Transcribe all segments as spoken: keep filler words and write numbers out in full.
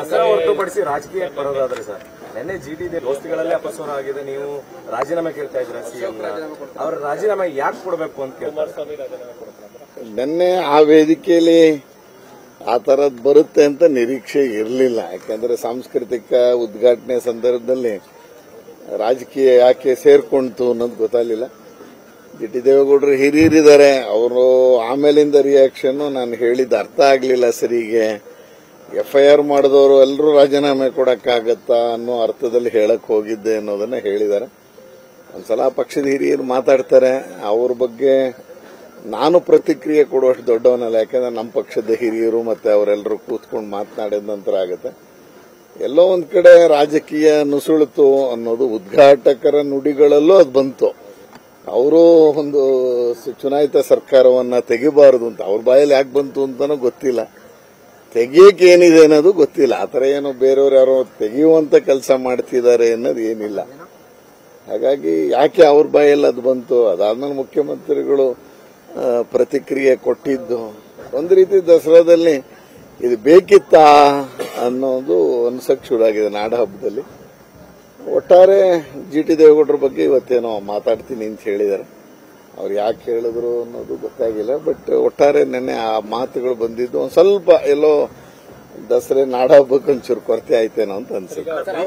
ದಸರಾ ಹೊರತುಪಡಿಸಿ ರಾಜಕೀಯ ಬರೋದಾದ್ರೆ ಸರ್, ನಿನ್ನೆ ಜಿ ಟಿ ದೋಸ್ತಿಗಳಲ್ಲೇ ಅಪಸ್ವರ ಆಗಿದೆ. ನೀವು ರಾಜೀನಾಮೆ ಕೇಳ್ತಾ ಇದ್ರ ಸಿಎಂ, ಅವ್ರ ರಾಜೀನಾಮೆ ಯಾಕೆ ಕೊಡಬೇಕು ಅಂತ ಕೇಳ್ತಾರೆ. ನಿನ್ನೆ ಆ ವೇದಿಕೆಯಲ್ಲಿ ಆ ತರದ್ ಬರುತ್ತೆ ಅಂತ ನಿರೀಕ್ಷೆ ಇರಲಿಲ್ಲ. ಯಾಕಂದ್ರೆ ಸಾಂಸ್ಕೃತಿಕ ಉದ್ಘಾಟನೆ ಸಂದರ್ಭದಲ್ಲಿ ರಾಜಕೀಯ ಯಾಕೆ ಸೇರ್ಕೊಂತು ಅನ್ನೋದು ಗೊತ್ತಾಗಲಿಲ್ಲ. ಜಿ ಟಿ ದೇವೇಗೌಡರು ಹಿರಿಯರಿದ್ದಾರೆ, ಅವರು ಆಮೇಲಿಂದ ರಿಯಾಕ್ಷನ್ ನಾನು ಹೇಳಿದ ಅರ್ಥ ಆಗಲಿಲ್ಲ ಸರಿಗೆ. ಎಫ್ ಐ ಆರ್ ಮಾಡಿದವರು ಎಲ್ಲರೂ ರಾಜೀನಾಮೆ ಕೊಡಕ್ಕಾಗತ್ತಾ ಅನ್ನೋ ಅರ್ಥದಲ್ಲಿ ಹೇಳಕ್ ಹೋಗಿದ್ದೆ ಅನ್ನೋದನ್ನ ಹೇಳಿದ್ದಾರೆ. ಒಂದ್ಸಲ ಪಕ್ಷದ ಹಿರಿಯರು ಮಾತಾಡ್ತಾರೆ, ಅವ್ರ ಬಗ್ಗೆ ನಾನು ಪ್ರತಿಕ್ರಿಯೆ ಕೊಡುವಷ್ಟು ದೊಡ್ಡವನಲ್ಲ. ಯಾಕಂದ್ರೆ ನಮ್ಮ ಪಕ್ಷದ ಹಿರಿಯರು ಮತ್ತೆ ಅವರೆಲ್ಲರೂ ಕೂತ್ಕೊಂಡು ಮಾತನಾಡಿದ ನಂತರ ಆಗುತ್ತೆ. ಎಲ್ಲೋ ಒಂದ್ ಕಡೆ ರಾಜಕೀಯ ನುಸುಳಿತು ಅನ್ನೋದು ಉದ್ಘಾಟಕರ ನುಡಿಗಳಲ್ಲೂ ಅದು ಬಂತು. ಅವರು ಒಂದು ಚುನಾಯಿತ ಸರ್ಕಾರವನ್ನ ತೆಗಿಬಾರದು ಅಂತ ಅವ್ರ ಬಾಯಲ್ಲಿ ಯಾಕೆ ಬಂತು ಅಂತಾನೂ ಗೊತ್ತಿಲ್ಲ. ತೆಗಿಯಕ್ಕೆ ಏನಿದೆ ಅನ್ನೋದು ಗೊತ್ತಿಲ್ಲ. ಆತರ ಏನೋ ಬೇರೆಯವ್ರು ಯಾರೋ ತೆಗೆಯುವಂತ ಕೆಲಸ ಮಾಡ್ತಿದ್ದಾರೆ ಅನ್ನೋದು ಏನಿಲ್ಲ. ಹಾಗಾಗಿ ಯಾಕೆ ಅವ್ರ ಬಾಯಲ್ಲಿ ಅದು ಬಂತು, ಅದಾದ್ಮೇಲೆ ಮುಖ್ಯಮಂತ್ರಿಗಳು ಪ್ರತಿಕ್ರಿಯೆ ಕೊಟ್ಟಿದ್ದು ಒಂದು ರೀತಿ ದಸರಾದಲ್ಲಿ ಇದು ಬೇಕಿತ್ತಾ ಅನ್ನೋದು ಅನ್ಸಕ್ ಶುರು ಆಗಿದೆ ನಾಡ ಹಬ್ಬದಲ್ಲಿ. ಒಟ್ಟಾರೆ ಜಿ ಟಿ ದೇವೇಗೌಡರ ಬಗ್ಗೆ ಇವತ್ತೇನೋ ಮಾತಾಡ್ತೀನಿ ಅಂತ ಹೇಳಿದ್ದಾರೆ. ಅವ್ರು ಯಾಕೆ ಹೇಳಿದ್ರು ಅನ್ನೋದು ಗೊತ್ತಾಗಿಲ್ಲ. ಬಟ್ ಒಟ್ಟಾರೆ ನೆನ್ನೆ ಆ ಮಾತುಗಳು ಬಂದಿದ್ದು ಒಂದ್ ಸ್ವಲ್ಪ ಎಲ್ಲೋ ದಸರೆ ನಾಡ ಹಬ್ಬಕ್ಕೆ ಒಂಚೂರು ಕೊರತೆ ಆಯ್ತೇನೋ ಅಂತ ಅನ್ಸುತ್ತೆ.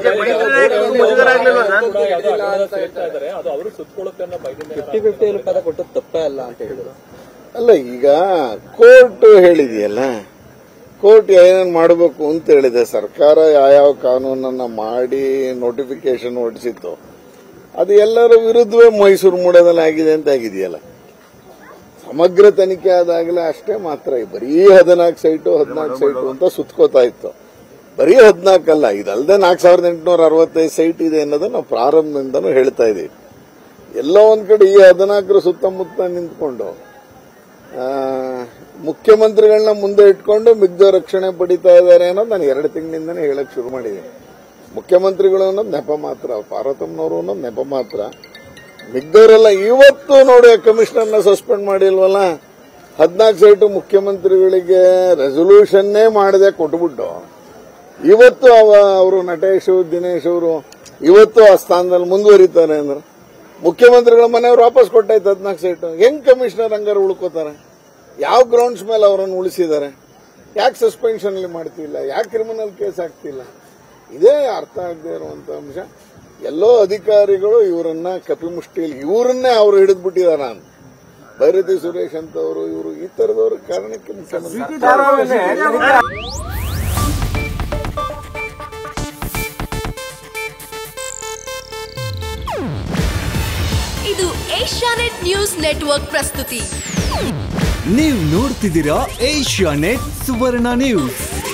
ಅಲ್ಲ, ಈಗ ಕೋರ್ಟ್ ಹೇಳಿದೆಯಲ್ಲ, ಕೋರ್ಟ್ ಏನೇನು ಮಾಡಬೇಕು ಅಂತ ಹೇಳಿದೆ. ಸರ್ಕಾರ ಯಾವ್ಯಾವ ಕಾನೂನನ್ನ ಮಾಡಿ ನೋಟಿಫಿಕೇಶನ್ ಹೊರಡಿಸಿತ್ತು ಅದು ಎಲ್ಲರ ವಿರುದ್ಧವೇ ಮೈಸೂರು ಮೂಡದಲ್ಲಿ ಆಗಿದೆ ಅಂತ ಆಗಿದೆಯಲ್ಲ. ಸಮಗ್ರ ತನಿಖೆ ಆದಾಗಲೇ ಅಷ್ಟೇ ಮಾತ್ರ ಬರೀ ಹದಿನಾಲ್ಕು ಸೈಟು ಹದಿನಾಲ್ಕು ಸೈಟು ಅಂತ ಸುತ್ಕೋತಾ ಇತ್ತು. ಬರೀ ಹದಿನಾಲ್ಕಲ್ಲ, ಇದಲ್ಲದೆ ನಾಲ್ಕು ಸಾವಿರದ ಎಂಟುನೂರ ಅರವತ್ತೈದು ಸೈಟ್ ಇದೆ ಅನ್ನೋದನ್ನ ನಾವು ಪ್ರಾರಂಭದಿಂದನೂ ಹೇಳ್ತಾ ಇದೀವಿ. ಎಲ್ಲೋ ಒಂದ್ ಕಡೆ ಈ ಹದಿನಾಲ್ಕರ ಸುತ್ತಮುತ್ತ ನಿಂತ್ಕೊಂಡು ಮುಖ್ಯಮಂತ್ರಿಗಳನ್ನ ಮುಂದೆ ಇಟ್ಕೊಂಡು ಮಿಗ್ದ ರಕ್ಷಣೆ ಪಡಿತಾ ಇದ್ದಾರೆ ಅನ್ನೋದು ನಾನು ಎರಡು ತಿಂಗಳಿಂದನೇ ಹೇಳಕ್ ಶುರು ಮಾಡಿದ್ದೀನಿ. ಮುಖ್ಯಮಂತ್ರಿಗಳು ಅನ್ನೋದು ನೆಪ ಮಾತ್ರ, ಪಾರ್ವತಮ್ಮನವರು ಅನ್ನೋದು ನೆಪ ಮಾತ್ರ. ಮಿಗ್ದವರೆಲ್ಲ ಇವತ್ತು ನೋಡಿ ಕಮಿಷನರ್ನ ಸಸ್ಪೆಂಡ್ ಮಾಡಿಲ್ವಲ್ಲ, ಹದಿನಾಲ್ಕು ಸೈಟು ಮುಖ್ಯಮಂತ್ರಿಗಳಿಗೆ ರೆಸೊಲ್ಯೂಷನ್ನೇ ಮಾಡದೆ ಕೊಟ್ಬಿಟ್ಟು ಇವತ್ತು ಅವರು ನಟೇಶ್ ದಿನೇಶ್ ಅವರು ಇವತ್ತು ಆ ಸ್ಥಾನದಲ್ಲಿ ಮುಂದುವರಿತಾರೆ ಅಂದ್ರೆ ಮುಖ್ಯಮಂತ್ರಿಗಳ ಮನೆಯವರು ವಾಪಸ್ ಕೊಟ್ಟಾಯ್ತು ಹದಿನಾಲ್ಕು ಸೈಟು. ಹೆಂಗ್ ಕಮಿಷನರ್ ಹಂಗಾರು ಉಳ್ಕೋತಾರೆ? ಯಾವ ಗ್ರೌಂಡ್ಸ್ ಮೇಲೆ ಅವರನ್ನು ಉಳಿಸಿದ್ದಾರೆ? ಯಾಕೆ ಸಸ್ಪೆನ್ಷನ್ ಮಾಡ್ತಿಲ್ಲ? ಯಾಕೆ ಕ್ರಿಮಿನಲ್ ಕೇಸ್ ಆಗ್ತಿಲ್ಲ? ಇದೇ ಅರ್ಥ ಆಗದೆ ಇರುವಂತ ಅಂಶ. ಎಲ್ಲೋ ಅಧಿಕಾರಿಗಳು ಇವರನ್ನ ಕಪಿಮುಷ್ಟಿಯಲ್ಲಿ ಇವರನ್ನೇ ಅವರು ಹಿಡಿದ್ಬಿಟ್ಟಿದಾರ. ಭೈರತಿ ಸುರೇಶ್ ಅಂತವರು ಇವರು ಈ ತರದವ್ರ ಕಾರಣಕ್ಕೆ ಇದು ಏಷ್ಯಾನೆಟ್ ನ್ಯೂಸ್ ನೆಟ್ವರ್ಕ್ ಪ್ರಸ್ತುತಿ. ನೀವು ನೋಡ್ತಿದ್ದೀರಾ ಏಷ್ಯಾನೆಟ್ ಸುವರ್ಣ ನ್ಯೂಸ್.